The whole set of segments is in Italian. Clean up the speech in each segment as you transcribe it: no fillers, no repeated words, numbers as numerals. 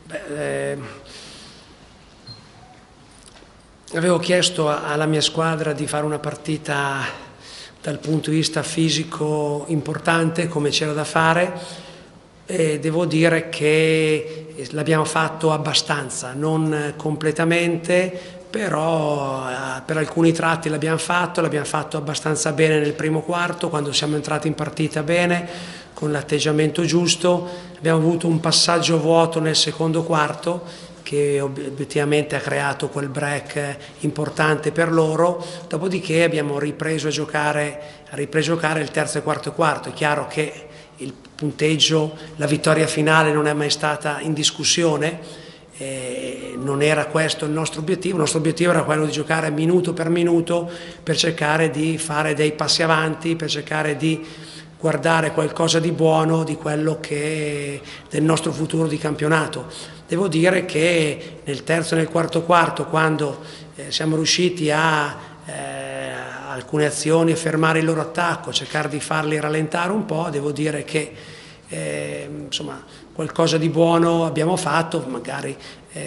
Avevo chiesto alla mia squadra di fare una partita dal punto di vista fisico importante, come c'era da fare, e devo dire che l'abbiamo fatto abbastanza, non completamente, però per alcuni tratti l'abbiamo fatto abbastanza bene nel primo quarto, quando siamo entrati in partita bene, con l'atteggiamento giusto. Abbiamo avuto un passaggio vuoto nel secondo quarto che obiettivamente ha creato quel break importante per loro, dopodiché abbiamo ripreso a giocare il terzo e quarto quarto. È chiaro che il punteggio, la vittoria finale non è mai stata in discussione, non era questo il nostro obiettivo era quello di giocare minuto per minuto per cercare di fare dei passi avanti, per cercare di guardare qualcosa di buono di quello che del nostro futuro di campionato. Devo dire che nel terzo e nel quarto quarto, quando siamo riusciti a alcune azioni a fermare il loro attacco, cercare di farli rallentare un po', devo dire che insomma qualcosa di buono abbiamo fatto. Magari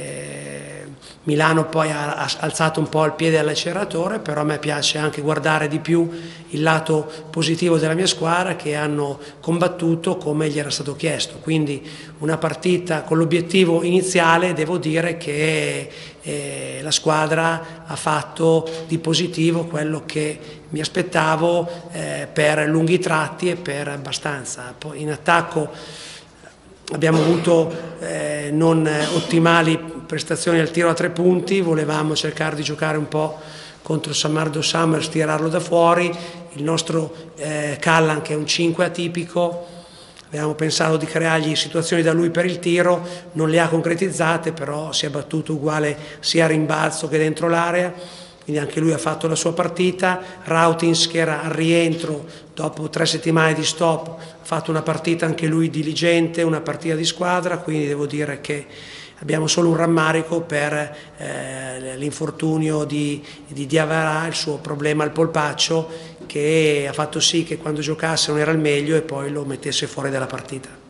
Milano poi ha alzato un po' il piede all'acceleratore, però a me piace anche guardare di più il lato positivo della mia squadra, che hanno combattuto come gli era stato chiesto. Quindi una partita con l'obiettivo iniziale, devo dire che la squadra ha fatto di positivo quello che mi aspettavo per lunghi tratti e per abbastanza. Poi in attacco abbiamo avuto non ottimali prestazioni al tiro a 3 punti, volevamo cercare di giocare un po' contro Samardo Summers, tirarlo da fuori. Il nostro Callan, che è un 5 atipico, abbiamo pensato di creargli situazioni da lui per il tiro, non le ha concretizzate, però si è battuto uguale sia a rimbalzo che dentro l'area, quindi anche lui ha fatto la sua partita. Rautins, che era al rientro dopo 3 settimane di stop, ha fatto una partita anche lui diligente, una partita di squadra, quindi devo dire che abbiamo solo un rammarico per l'infortunio di Diawara, il suo problema al polpaccio, che ha fatto sì che quando giocasse non era al meglio e poi lo mettesse fuori dalla partita.